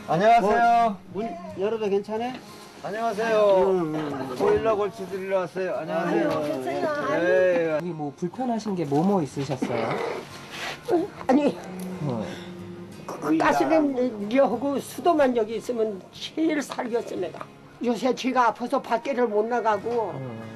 안녕하세요. 문 열어도 괜찮아? 안녕하세요. 보일러 골치 드리러 왔어요. 안녕하세요. 네. 여기 뭐 불편하신 게 뭐뭐 있으셨어요? 아니 가스레인지하고 수도만 여기 있으면 제일 살겠습니다. 요새 제가 아파서 밖에를 못 나가고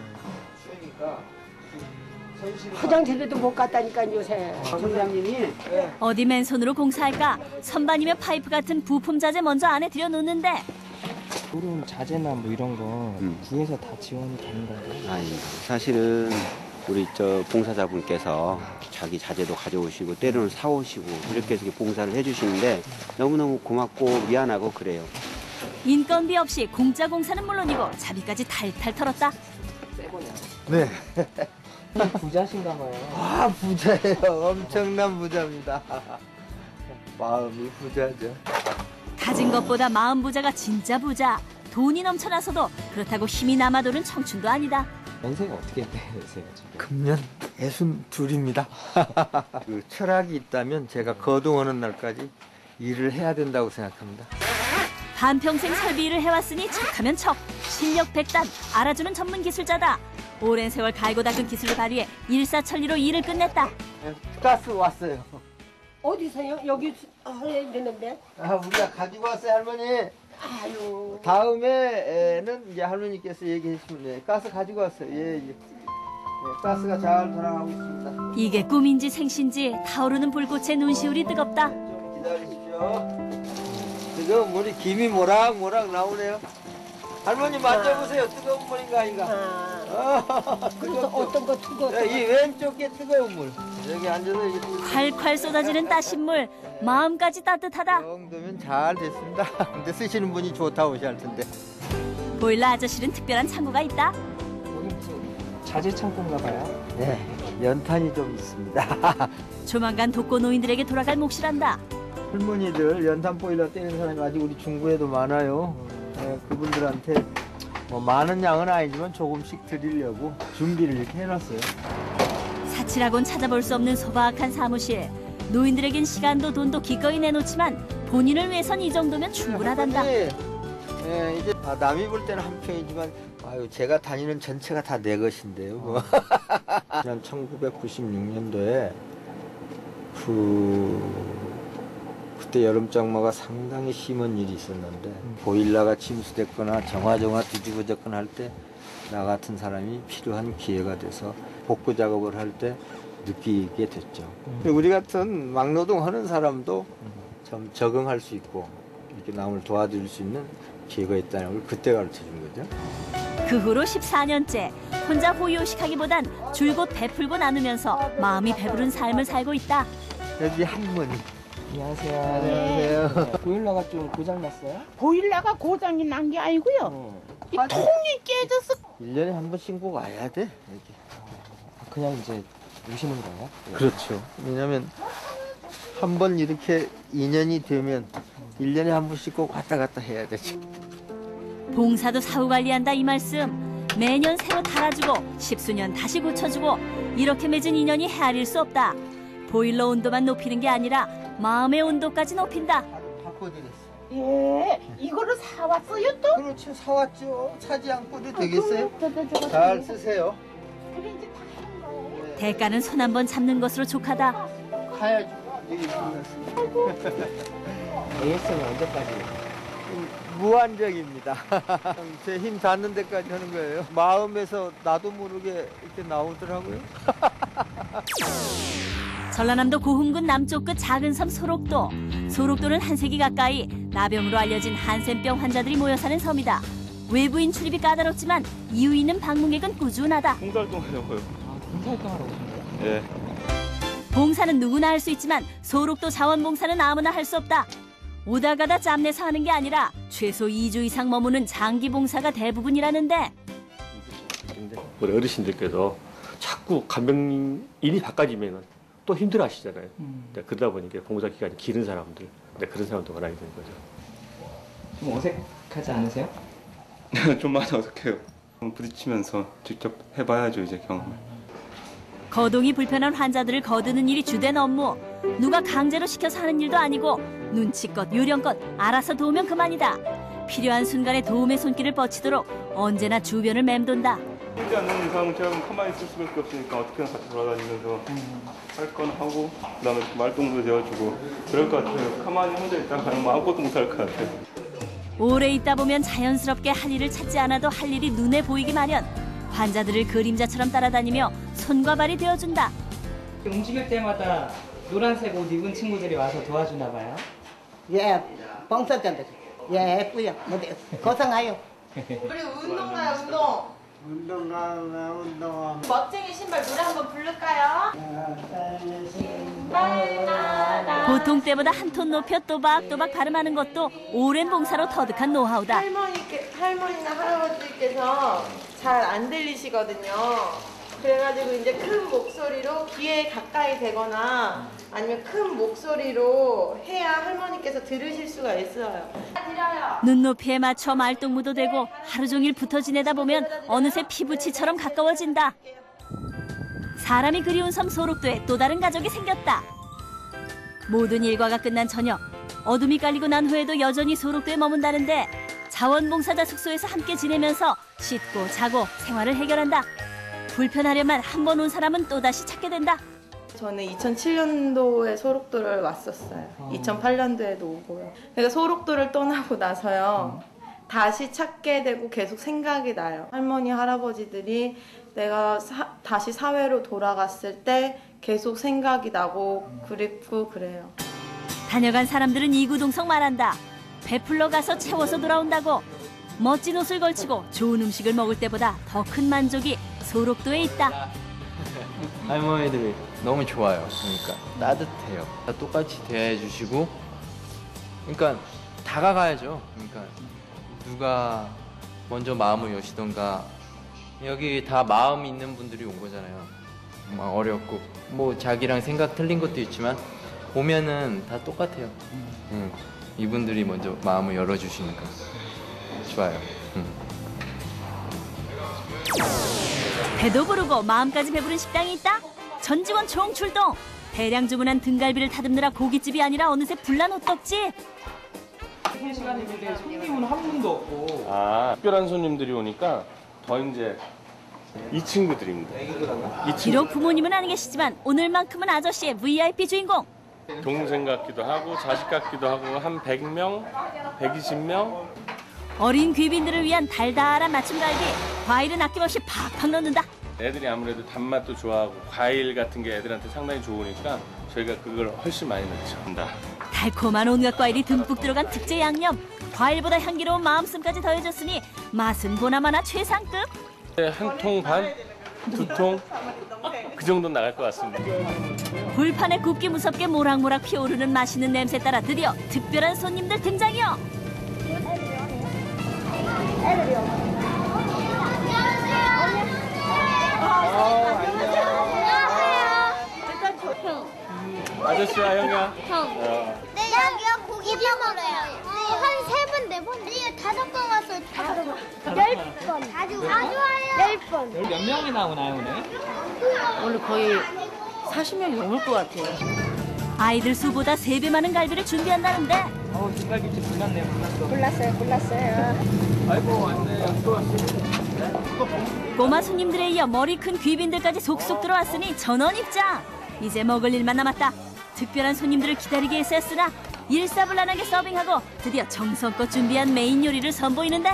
화장실에도 못 갔다니까 요새. 점장님이 어디 맨손으로 공사할까? 선반이며 파이프 같은 부품 자재 먼저 안에 들여놓는데 이런 자재나 뭐 이런 거 구해서 다 지원이 되는 거예요? 아니 사실은 우리 저 봉사자분께서 자기 자재도 가져오시고 때로는 사오시고 이렇게 해서 봉사를 해주시는데 너무너무 고맙고 미안하고 그래요. 인건비 없이 공짜 공사는 물론이고 자비까지 탈탈 털었다. 네. 부자신가 봐요. 아, 부자예요. 엄청난 부자입니다. 마음이 부자죠. 가진 것보다 마음 부자가 진짜 부자. 돈이 넘쳐나서도 그렇다고 힘이 남아도는 청춘도 아니다. 연세가 어떻게 되세요 지금? 금년 62입니다. 그 철학이 있다면 제가 거동하는 날까지 일을 해야 된다고 생각합니다. 한평생 설비 일을 해왔으니 척하면 척. 실력 백단, 알아주는 전문 기술자다. 오랜 세월 갈고 닦은 기술을 발휘해 일사천리로 일을 끝냈다. 가스 왔어요. 어디서요? 여기 해야 되는데. 아, 우리가 가지고 왔어요, 할머니. 아유. 다음에는 이제 할머니께서 얘기해 주시면 돼요. 가스 가지고 왔어요. 예, 예. 예, 가스가 잘 돌아가고 있습니다. 이게 꿈인지 생신지 타오르는 불꽃에 눈시울이 뜨겁다. 좀 기다리십시오. 지금 물이 김이 모락모락 나오네요. 할머니 만져보세요. 뜨거운 물인가 아닌가? 그래서 어떤 거 두고 이 왼쪽에 뜨거운 물. 여기 앉아서 이게 콸콸 쏟아지는 따신 물. 마음까지 따뜻하다. 이 정도면 잘 됐습니다. 근데 쓰시는 분이 좋다고 하실 텐데. 보일러 아저씨는 특별한 창고가 있다. 여기 무슨 자재 창고인가 봐요? 네, 연탄이 좀 있습니다. 조만간 독거 노인들에게 돌아갈 몫이란다. 할머니들 연탄 보일러 떼는 사람이 아직 우리 중구에도 많아요. 네, 그분들한테 뭐 많은 양은 아니지만 조금씩 드리려고 준비를 이렇게 해놨어요. 사치라곤 찾아볼 수 없는 소박한 사무실. 노인들에겐 시간도 돈도 기꺼이 내놓지만 본인을 위해선 이 정도면 충분하단다. 네, 이제 남이 볼 때는 한 평이지만 아유 제가 다니는 전체가 다 내 것인데요. 뭐. 지난 1996년도에 그때 여름장마가 상당히 심한 일이 있었는데 보일러가 침수됐거나 정화정화 뒤집어졌거나 할 때 나 같은 사람이 필요한 기회가 돼서 복구 작업을 할 때 느끼게 됐죠. 우리 같은 막노동 하는 사람도 좀 적응할 수 있고 이렇게 남을 도와줄 수 있는 기회가 있다는 걸 그때 가르쳐 준 거죠. 그 후로 14년째 혼자 호의호식하기보단 줄곧 베풀고 나누면서 마음이 배부른 삶을 살고 있다. 여기 할머니. 안녕하세요. 안녕하세요. 네. 보일러가 좀 고장 났어요? 보일러가 고장이 난 게 아니고요. 이 통이 깨져서 1년에 한 번 신고 와야 돼. 이렇게. 그냥 이제 오시는 거예요? 그렇죠. 왜냐면 한 번 이렇게 인연이 되면 1년에 한 번씩 꼭 왔다 갔다 해야 되지. 봉사도 사후 관리한다 이 말씀. 매년 새로 달아주고 십수년 다시 고쳐주고 이렇게 맺은 인연이 헤아릴 수 없다. 보일러 온도만 높이는 게 아니라 마음의 온도까지 높인다. 바꿔드렸어. 예, 이거를 사왔어요 또? 그렇죠. 사왔죠. 사지 않고도 되겠어요? 그럼 저거 잘 쓰세요. 그래 이제 다 한 거예요. 대가는 손 한 번 잡는 것으로 족하다. 가야죠. 여기 끝났습니다. AS는 언제까지? 무한정입니다. 제 힘 닿는 데까지 하는 거예요. 마음에서 나도 모르게 이렇게 나오더라고요. 전라남도 고흥군 남쪽 끝 작은 섬 소록도. 소록도는 한 세기 가까이 나병으로 알려진 한센병 환자들이 모여 사는 섬이다. 외부인 출입이 까다롭지만 이유 있는 방문객은 꾸준하다. 봉사활동 하려고요. 봉사활동하러 오신 거예요? 예. 봉사는 누구나 할 수 있지만 소록도 자원봉사는 아무나 할 수 없다. 오다 가다 짬내서 하는 게 아니라 최소 2주 이상 머무는 장기 봉사가 대부분이라는데 우리 어르신들께서 자꾸 간병인이 바꿔지면 또 힘들어 하시잖아요. 그러다 보니까 봉사 기간이 길은 사람들, 그런 사람도 원하게 되는 거죠. 좀 어색하지 않으세요? 좀 많이 어색해요. 부딪히면서 직접 해봐야죠, 이제 경험을. 거동이 불편한 환자들을 거드는 일이 주된 업무. 누가 강제로 시켜서 하는 일도 아니고 눈치껏 요령껏 알아서 도우면 그만이다. 필요한 순간에 도움의 손길을 뻗치도록 언제나 주변을 맴돈다. 보지 않는 이상 제가 가만히 있을 수밖에 없으니까 어떻게든 같이 돌아다니면서 할 건 하고 그다음에 말동도 되어주고 그럴 것 같아요. 가만히 혼자 있다가 뭐 아무것도 못할 것 같아요. 오래 있다 보면 자연스럽게 할 일을 찾지 않아도 할 일이 눈에 보이기 마련. 환자들을 그림자처럼 따라다니며 손과 발이 되어준다. 움직일 때마다 노란색 옷 입은 친구들이 와서 도와주나 봐요. 예, 봉사자들. 예, 예쁘요. 어디 고생하요. 우리 운동가요, 운동. 운동. 멋쟁이 신발 노래 한번 부를까요? 보통 때보다 한 톤 높여 또박또박 발음하는 것도 오랜 봉사로 터득한 노하우다. 할머니나 할아버지께서 잘 안 들리시거든요. 그래가지고 이제 큰 목소리로 귀에 가까이 대거나 아니면 큰 목소리로 해야 할머니께서 들으실 수가 있어요. 눈높이에 맞춰 말동무도 되고 하루 종일 붙어 지내다 보면 어느새 피부치처럼 가까워진다. 사람이 그리운 섬 소록도에 또 다른 가족이 생겼다. 모든 일과가 끝난 저녁, 어둠이 깔리고 난 후에도 여전히 소록도에 머문다는데 자원봉사자 숙소에서 함께 지내면서 씻고 자고 생활을 해결한다. 불편하려만 한 번 온 사람은 또다시 찾게 된다. 저는 2007년도에 소록도를 왔었어요. 2008년도에도 오고요. 그러니까 소록도를 떠나고 나서요. 다시 찾게 되고 계속 생각이 나요. 할머니, 할아버지들이 내가 다시 사회로 돌아갔을 때 계속 생각이 나고 그립고 그래요. 다녀간 사람들은 이구동성 말한다. 베풀러 가서 채워서 돌아온다고. 멋진 옷을 걸치고 좋은 음식을 먹을 때보다 더 큰 만족이 소록도에 있다. 할머니들이 너무 좋아요. 그러니까 따뜻해요. 다 똑같이 대해주시고, 그러니까 다가가야죠. 그러니까 누가 먼저 마음을 여시던가, 여기 다 마음 있는 분들이 온 거잖아요. 막 어렵고 뭐 자기랑 생각 틀린 것도 있지만 보면은 다 똑같아요. 이분들이 먼저 마음을 열어주시니까 좋아요. 배도 부르고 마음까지 배부른 식당이 있다? 전 직원 총출동! 대량 주문한 등갈비를 다듬느라 고깃집이 아니라 어느새 불난 호떡집! 3시간인데 손님은 한 분도 없고. 특별한 손님들이 오니까 더 이제 이 친구들입니다. 비록 부모님은 안 계시지만 오늘만큼은 아저씨의 VIP 주인공! 동생 같기도 하고 자식 같기도 하고 한 100명, 120명. 어린 귀빈들을 위한 달달한 맞춤갈비, 과일은 아낌없이 팍팍 넣는다. 애들이 아무래도 단맛도 좋아하고 과일 같은 게 애들한테 상당히 좋으니까 저희가 그걸 훨씬 많이 넣죠. 달콤한 온갖 과일이 듬뿍 들어간 특제 양념, 과일보다 향기로운 마음씀까지 더해졌으니 맛은 보나마나 최상급. 한 통 반, 2통 그 정도 나갈 것 같습니다. 불판에 굽기 무섭게 모락모락 피어오르는 맛있는 냄새 따라 드디어 특별한 손님들 등장이요. 아저씨야, 형이야. 네, 여기가 고기 먹어요. 한 3번, 4번, 5번 왔어요. 10번. 자주 와요. 10번. 몇 명이 나오나요, 오늘? 오늘 거의 40명이 넘을 것 같아요. 아이들 수보다 3배 많은 갈비를 준비한다는데. 등갈비집 불났네요, 불났어요. 아이고, 왔네. 또 왔어. 꼬마 손님들에 이어 머리 큰 귀빈들까지 속속 들어왔으니 전원 입장. 이제 먹을 일만 남았다. 특별한 손님들을 기다리게 했었으나 일사불란하게 서빙하고 드디어 정성껏 준비한 메인 요리를 선보이는데.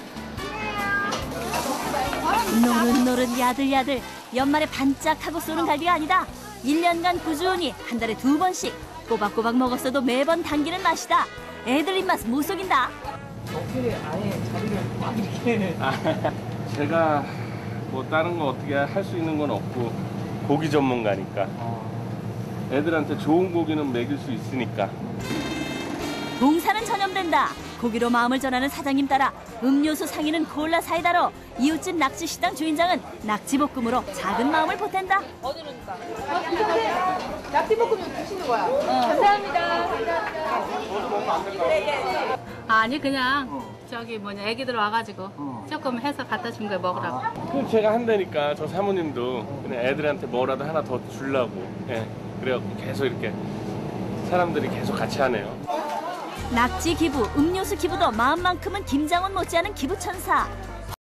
노릇노릇 야들야들 연말에 반짝하고 쏘는 갈비가 아니다. 1년간 꾸준히 한 달에 2번씩 꼬박꼬박 먹었어도 매번 당기는 맛이다. 애들 입맛 못 속인다. 어떻게 아예 자리를 막 이렇게. 제가 뭐 다른 거 어떻게 할 수 있는 건 없고 고기 전문가니까 애들한테 좋은 고기는 먹일 수 있으니까. 봉사는 전염된다. 고기로 마음을 전하는 사장님 따라 음료수 상인은 콜라 사이다로 이웃집 낙지식당 주인장은 낙지볶음으로 작은 마음을 보탠다. 어디로니까? 낙지볶음면 드시는 거야. 감사합니다. 아니 그냥 저기 애기들 와가지고 조금 해서 갖다 준 거예요, 먹으라고. 그럼 제가 한다니까 저 사모님도 그냥 애들한테 뭐라도 하나 더 주려고. 예. 그래갖고 계속 이렇게 사람들이 계속 같이 하네요. 낙지 기부, 음료수 기부도 마음만큼은 김장훈 못지않은 기부 천사.